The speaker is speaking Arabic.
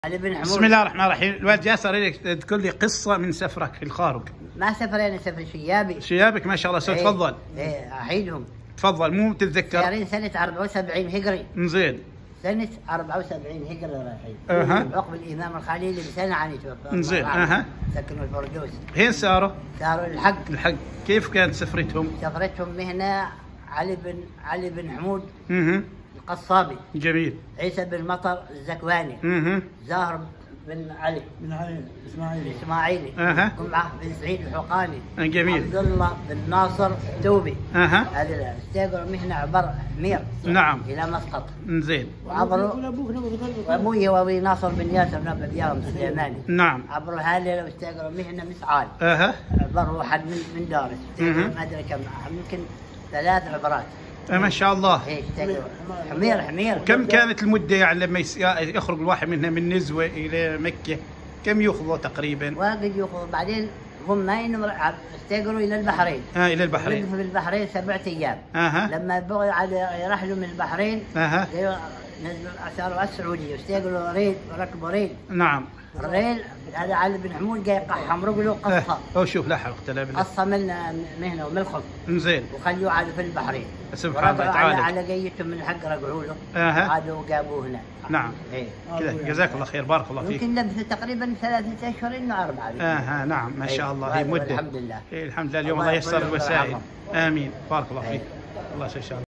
علي بن حمود. بسم الله الرحمن الرحيم. الوالد جاسر اريدك تذكر لي قصه من سفرك في الخارج. ما سفر انا سفر شيابي. شيابك ما شاء الله. تفضل. ايه احيدهم. تفضل مو تتذكر. سارين سنه 74 هجري. زين. سنه 74 هجري رايحين. عقب الامام الخليلي بسنه عن يتوفى. زين. سكنوا الفردوس. هين ساروا؟ ساروا الحق. كيف كانت سفرتهم؟ سفرتهم هنا علي بن حمود القصابي. جميل. عيسى بن مطر الزكواني. زاهر بن علي الاسماعيلي. جمعه بن سعيد الحقاني. جميل. عبد الله بن ناصر التوبي. هذول استاجروا مهنه عبر حمير. نعم. الى مسقط. زين. وعبروا وابوي وابي ناصر بن ياسر بن بيارم السليماني. نعم. عبروا هذول واستاجروا مهنه مسعال. عبروا واحد من دارس. ما ادري كم، يمكن 3 عبرات. ما شاء الله. حمير. كم كانت المده يعني لما يخرج الواحد منها من نزوه الى مكه؟ كم ياخذوا تقريبا؟ واجد ياخذوا. بعدين هم ما استاجروا الى البحرين. الى البحرين. في البحرين 7 ايام. لما بغوا يرحلوا من البحرين نزلوا صاروا على السعوديه واستاجروا ريل وركبوا ريل. نعم. الريل هذا علي بن حمود جاي يقحم رجله قصه. شوف لا حول ولا قوه. قصه من مهنه وملخص. زين. وخلوه عاد في البحرين. سبحان الله تعالى. على قيتهم من الحق رجعوا له. عادوا وجابوه هنا. نعم. كذا جزاك الله خير. بارك الله فيك. يمكن لبث تقريبا 3 أشهر انه 4. نعم ما شاء الله. هي مده. الحمد لله. الحمد لله. اليوم الله ييسر الوسائل. امين. بارك الله فيك. الله يسعدك.